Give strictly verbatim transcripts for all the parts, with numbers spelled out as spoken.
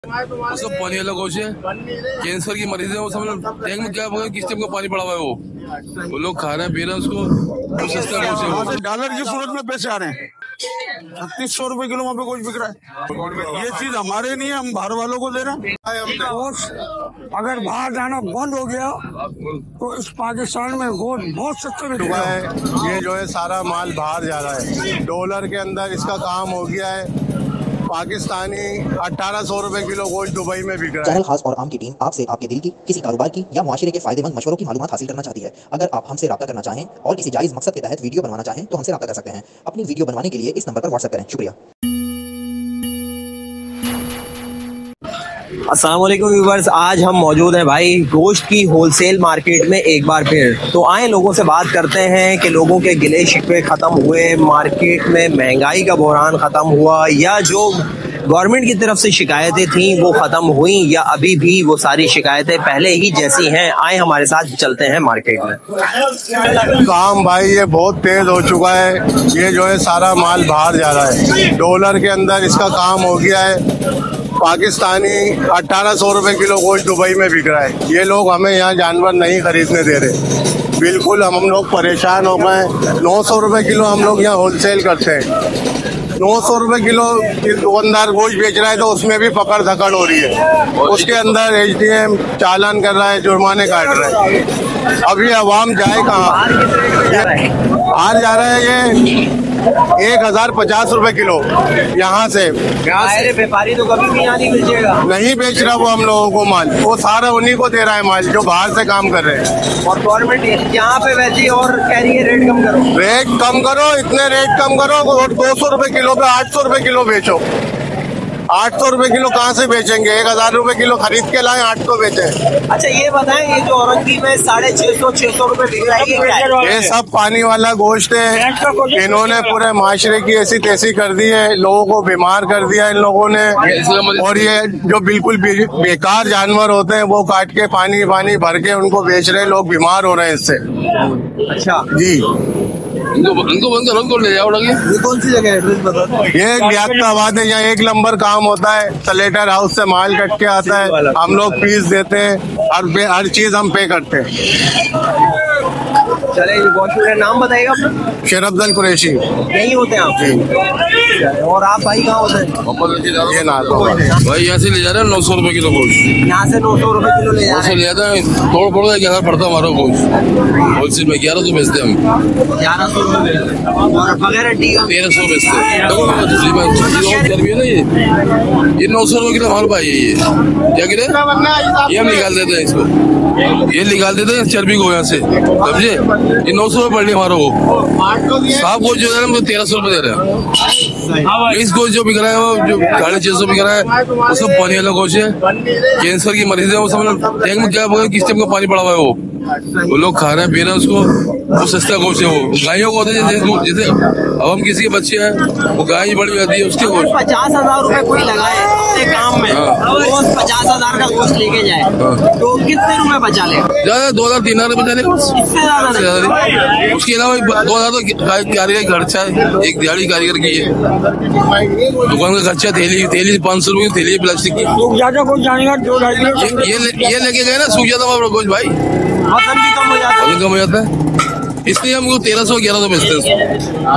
उसको पानी वाला गोश है, कैंसर की मरीज है वो सब लोग टैंक में क्या बोले किस टाइप का पानी पड़ा हुआ है वो वो लोग खा रहे हैं पी रहे हैं उसको। वो सस्ता गोश है, डॉलर की सूरत में पैसे आ रहे हैं। छत्तीस सौ रुपए किलो वहाँ पे गोश्त बिक रहा है। ये चीज हमारे नहीं है, हम बाहर वालों को दे रहे हैं। अगर बाहर जाना बंद हो गया तो इस पाकिस्तान में गोश्त बहुत सस्ते में हुआ है। ये जो है सारा माल बाहर जा रहा है, डॉलर के अंदर इसका काम हो गया है। पाकिस्तानी अठारह सौ रुपए किलो गोश्त दुबई में बिक रहा है। चैनल खास और आम की टीम आपसे आपके दिल की किसी कारोबार की या मुआशरे के फायदेमंद मशवरों की मालूमात हासिल करना चाहती है। अगर आप हमसे राब्ता करना चाहें और किसी जायज मकसद के तहत वीडियो बनवाना चाहें तो हमसे राब्ता कर सकते हैं। अपनी वीडियो बनवाने के लिए इस नंबर पर व्हाट्सएप करें। शुक्रिया। अस्सलाम वालेकुम व्यूअर्स, आज हम मौजूद हैं भाई गोश्त की होलसेल मार्केट में एक बार फिर। तो आए लोगों से बात करते हैं कि लोगों के गिले शिकवे ख़त्म हुए, मार्केट में महंगाई का बहरान ख़त्म हुआ या जो गवर्नमेंट की तरफ से शिकायतें थीं वो ख़त्म हुई या अभी भी वो सारी शिकायतें पहले ही जैसी हैं। आए हमारे साथ चलते हैं मार्केट में। काम भाई ये बहुत तेज हो चुका है। ये जो है सारा माल बाहर जा रहा है, डॉलर के अंदर इसका काम हो गया है। पाकिस्तानी अठारह सौ रुपए किलो गोश्त दुबई में बिक रहा है। ये लोग हमें यहाँ जानवर नहीं खरीदने दे रहे। बिल्कुल हम लोग परेशान हो गए। नौ सौ रुपए किलो हम लोग यहाँ होलसेल करते हैं। नौ सौ रुपए किलो दुकानदार गोश्त बेच रहा है तो उसमें भी पकड़ धकड़ हो रही है। उसके अंदर एच डी एम चालान कर रहा है, जुर्माने काट रहा है। अभी अवाम जाए कहाँ? बाहर जा रहा है ये एक हजार पचास रुपए किलो यहाँ से। व्यापारी तो कभी भी यहाँ नहीं बेचेगा, नहीं बेच रहा वो हम लोगों को माल, वो सारा उन्हीं को दे रहा है माल जो बाहर से काम कर रहे हैं। और गवर्नमेंट यहाँ पे वैसे और कह रही है रेट कम करो, रेट कम करो, इतने रेट कम करो। और दो सौ रुपए किलो पे आठ सौ रुपए किलो बेचो। आठ सौ रुपए किलो कहाँ से बेचेंगे? एक हजार रुपए किलो खरीद के लाए, आठ सौ बेचे। अच्छा ये बताएं, ये जो औरंगजेब में साढ़े छह सौ छह सौ रुपए बिक रहा है, ये क्या है? ये सब पानी वाला गोश्त है। इन्होंने पूरे माशरे की ऐसी तैसी कर दी है, लोगों को बीमार कर दिया इन लोगों ने। और ये जो बिल्कुल बेकार जानवर होते हैं वो काट के पानी पानी भर के उनको बेच रहे हैं। लोग बीमार हो रहे हैं इससे। अच्छा जी, इनको इनको बंद करो, इनको ले जाओ। ये कौन सी जगह एड्रेस बता? ये लियाकताबाद है, यहाँ एक नंबर काम होता है। सलेटर हाउस से माल कट के आता है, हम लोग फीस देते हैं, हर हर चीज हम पे करते हैं। चले का नाम बताइएगा अपना। शेरअफजल कुरैशी यही होते हैं आप? और आप भाई कहाँ होते हैं? ये ना भाई यहाँ से ले जा रहे हैं नौ सौ रुपए किलो गोश्त। यहाँ से नौ सौ रुपए किलो ले जा रहे हैं। ले जाते हैं, तोड़ फोड़ का ग्यारह पड़ता हमारा गोश्त होलसेल में। ग्यारह सौ बेचते हैं हम, ग्यारह सौ रुपए और बगैर तेरह सौ बेचते हैं। चर्बी है ना ये ये नौ सौ रुपए किलो हमारे भाई। ये क्या गिरे ये हम निकाल देते हैं इसको, ये निकाल देते हैं चर्बी को यहाँ से, समझे? ये नौ सौ रुपए पड़ रही हमारा वो साफ गोश्त जो है हम तेरह सौ रुपए दे रहे हैं। इस गोश्त जो बिक रहा है वो जो साढ़े छह सौ बिक रहा है वो सब पानी वाला गोश्त है। कैंसर की मरीज है वो सब लोग टैंक में क्या बोले किस टाइप का पानी पड़ा हुआ है वो वो लोग खा रहे हैं पी रहे हैं उसको। वो सस्ता गोश्त है, वो गायों को होते हैं जैसे जैसे अब हम किसी के बच्चे हैं वो गाय बड़ी जाती है उसके गोश्त। पचास हजार रूपए कोई लगाए अपने काम में, रोज पचास हजार का गोश्त लेके जाए तो कितने रुपए बचा ले? ज्यादा दो हजार तीन हजार बचा लेगा, इससे ज्यादा। उसके अलावा दो हजार तो कारीगर का खर्चा है, एक दिहाड़ी कारीगर की है। दुकान का खर्चा, थैली थैली पाँच सौ रुपए की थैली प्लास्टिक की। ये ये लेके गए ना सूख जाता है गोश्त भाई, वजन भी कम हो जाता है। कम हो जाता है, इसलिए हमको तेरह सौ ग्यारह सौ बेचते हैं।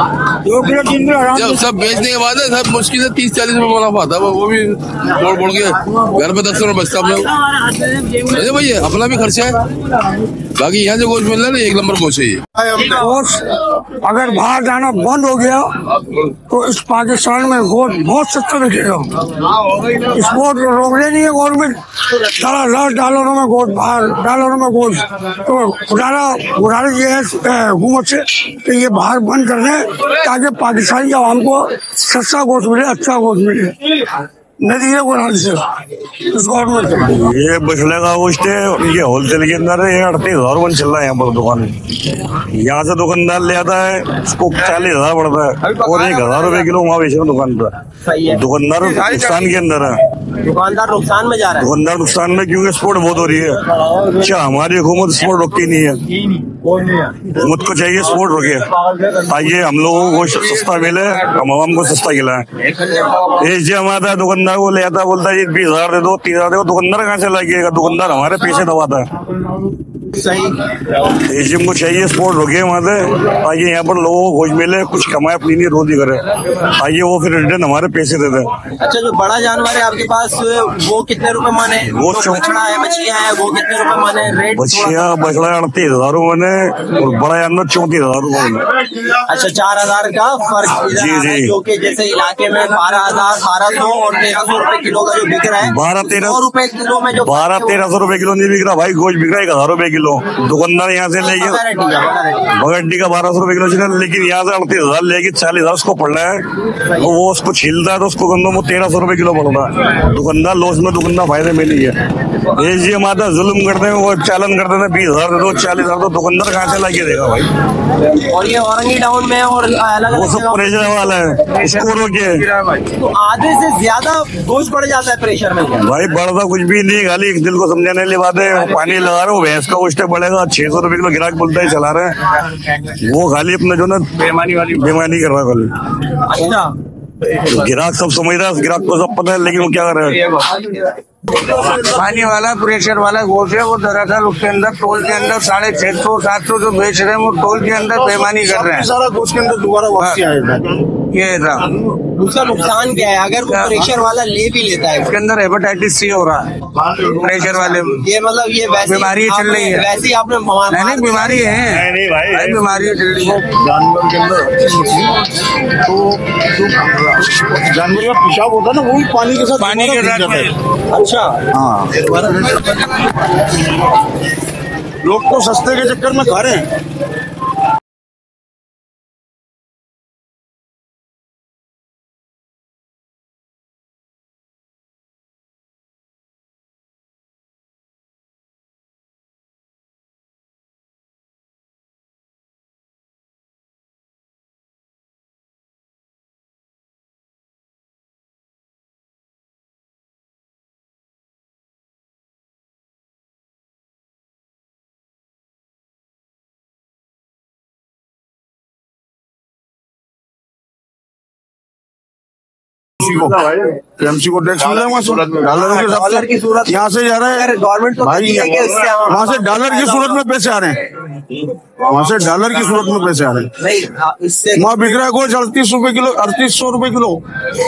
जब सब बेचने के बाद सब मुश्किल से तीस चालीस रुपए मुनाफा आता है, वो भी बोड़ बोड़ के घर पे दस रुपए बचता है। अरे भैया अपना भी खर्चा है, बाकी यहाँ जो गोश्त मिल रहा है ना एक नंबर गोश्त है ये। अगर बाहर जाना बंद हो गया तो इस पाकिस्तान में गोश्त बहुत सस्ता बिकेगा। इसको रोकने नहीं है गवर्नमेंट। सारा लाख डॉलरों में गोश्त, बाहर डॉलरों में गोश्त। तो गुजारा गुजारिश ये है हुकूमत से कि ये बाहर बंद कर दें ताकि पाकिस्तानी आवाम को सस्ता गोश्त मिले, अच्छा गोश्त मिले। नतीजे को गवर्नमेंट ये बछड़े का गोश्त है, ये होलसेल के अंदर है। ये अड़तीस हजार वन चल रहा है यहाँ पर दुकान में। यहाँ से दुकानदार ले आता है, उसको चालीस हजार पड़ता है और एक हजार रुपए किलो वहाँ बेच रहा दुकान पर। दुकानदार नुकसान के अंदर है, दुकानदार नुकसान में जा रहा है। दुकानदार नुकसान में क्योंकि स्पोर्ट बहुत हो रही है। अच्छा हमारी हुकूमत स्पोर्ट रोकती नहीं है। मुझको चाहिए स्पोर्ट रुके, आइए हम लोगों को सस्ता मिले, हम आवाम को सस्ता खिलाएं। ये हमारा है दुकानदार को ले आता है, बोलता है बीस हजार दे दो, तीस हजार दे दो, दुकानदार कहाँ से लाइएगा? दुकानदार हमारे पैसे दबाता है। सही को चाहिए स्पोर्ट रुके वहाँ से, आइए यहाँ पर लोगों को खोज मिले, कुछ कमाए अपनी नहीं रोजी करे, आइए वो फिर रिटर्न हमारे पैसे दे दे। अच्छा, जो बड़ा जानवर है आपके पास वो कितने रुपए माने? वो बछड़ा है, बछिया है, वो कितने रुपए माने? रेट बछिया बछड़ा अड़तीस हजार मैंने और बड़ा जानवर चौंतीस हजार रूपये। अच्छा, चार हजार का फर्क जी जी, जो कि जैसे इलाके में बारह हजार बारह सौ और तेरह सौ रुपए किलो का जो बिक रहा है, बारह तेरह रुपए किलो में जो बारह तेरह सौ रुपए किलो नहीं बिक रहा भाई, गोश्त बिक रहा है एक हजार रुपए किलो। दुकानदार यहाँ से लेके बगड्डी का बारह सौ रुपए किलो चाहिए, लेकिन यहाँ से अड़तीस हजार लेके चालीस हजार उसको पड़ रहा है, तो वो उसको छीलता है तो उसको गंदों में तेरह सौ रुपए किलो पड़ रहा है। दुकानदार लॉस में, दुकानदार फायदे में नहीं है। ये जी हमारा जुल्म करते हैं, वो चालन करते हैं, बीस हजार दो चालीस हजार, तो दुकानदार कहाँ से लाके देगा भाई? और ये औरंगी टाउन में और अलग वो सब प्रेशर वाला है, उसको रोके। तो आधे से ज्यादा गोश्त बढ़ जाता है प्रेशर में भाई, बढ़ता कुछ भी नहीं, खाली एक दिल को समझाने वाली बात है। पानी लगा रहे हो, भैंस का गोश्त बढ़ेगा, छह सौ रुपए किलो गिराक बोलता है चला रहे हैं, वो खाली अपना जो ना बेईमानी वाली बेईमानी कर रहा है खाली। अच्छा, गिराक सब समझ रहा है, गिराक को सब पता है, लेकिन वो क्या कर रहा है? पानी वाला प्रेशर वाला गोश्त है, वो दरअसल उसके अंदर टोल के अंदर साढ़े छह सौ सात सौ जो बेच रहे हैं वो टोल के अंदर बेईमानी कर रहे हैं। सारा गोश्त के अंदर दोबारा वापसी आएगा। ये था उसका नुकसान क्या है अगर वो प्रेशर वाला ले भी लेता है? उसके अंदर हेपेटाइटिस सी हो रहा है प्रेशर वाले। ये मतलब ये वैसे बीमारी चल रही है, वैसे ही आपने नहीं नहीं बीमारी है, नहीं भाई बीमारी चल रही है जानवर के अंदर, तो जानवर का पेशाब होता है ना, वो भी पानी के साथ पानी के साथ। अच्छा, हाँ, लोग तो सस्ते के चक्कर में खा रहे हैं। को एमसी को टैक्स मिल रहा है डॉलरों के डॉलर की सूरत यहाँ से जा रहा है गवर्नमेंट तो भाई, वहाँ से डॉलर की सूरत में पैसे आ रहे हैं, वहाँ से डॉलर की सूरत में पैसे आ रहे हैं। नहीं, इससे वहाँ बिक रहा है गोश्त अड़तीस रुपए किलो, अड़तीस सौ रुपए किलो,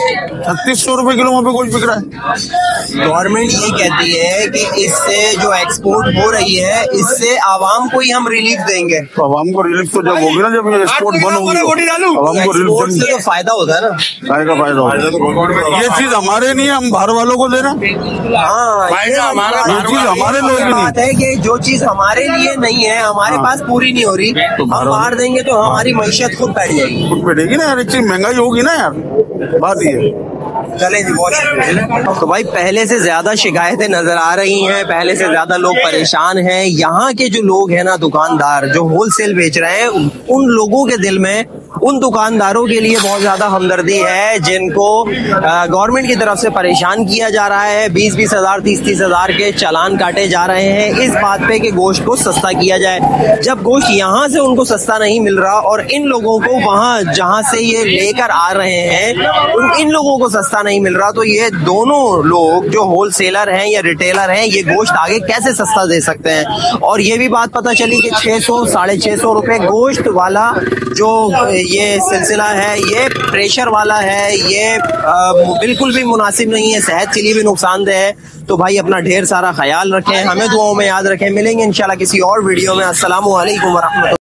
छत्तीस सौ रुपए किलो वहाँ पे गोश्त बिक रहा है। गवर्नमेंट ये कहती है कि इससे जो एक्सपोर्ट हो रही है इससे आवाम को ही हम रिलीफ देंगे। तो आवाम को रिलीफ तो जब होगी ना, जब ये एक्सपोर्ट बंद होगी, आवाम को एक्सपोर्ट से रिलीफ तो फायदा होता है ना, काय का फायदा होगा। ये चीज हमारे नहीं है, हम बाहर वालों को दे रहे हैं। हाँ, ये ये चीज हमारे लोग की बात है कि जो चीज हमारे लिए नहीं है, हमारे पास पूरी नहीं हो रही, हम बाहर देंगे तो हमारी मैशत खुद बैठ जाएगी, खुद बैठेगी ना यार, एक चीज महंगाई होगी ना यार, बात ये। चले जी, बहुत। तो भाई पहले से ज्यादा शिकायतें नजर आ रही हैं, पहले से ज्यादा लोग परेशान हैं। यहाँ के जो लोग हैं ना, दुकानदार जो होलसेल बेच रहे हैं, उन लोगों के दिल में उन दुकानदारों के लिए बहुत ज्यादा हमदर्दी है जिनको गवर्नमेंट की तरफ से परेशान किया जा रहा है। बीस बीस हजार तीस तीस हजार के चालान काटे जा रहे हैं इस बात पे कि गोश्त को सस्ता किया जाए। जब गोश्त यहाँ से उनको सस्ता नहीं मिल रहा और इन लोगों को वहाँ जहाँ से ये लेकर आ रहे हैं उन इन लोगों को सस्ता नहीं मिल रहा, तो ये दोनों लोग जो होलसेलर हैं या रिटेलर हैं ये गोश्त आगे कैसे सस्ता दे सकते हैं। और ये भी बात पता चली कि छह सौ साढ़े छह सौ रुपए गोश्त वाला जो ये सिलसिला है ये प्रेशर वाला है, ये आ, बिल्कुल भी मुनासिब नहीं है, सेहत के लिए भी नुकसानदेह है। तो भाई अपना ढेर सारा ख्याल रखें, हमें दुआओं में याद रखें। मिलेंगे इंशाल्लाह किसी और वीडियो में। अस्सलामु अलैकुम व रहमतुल्लाह।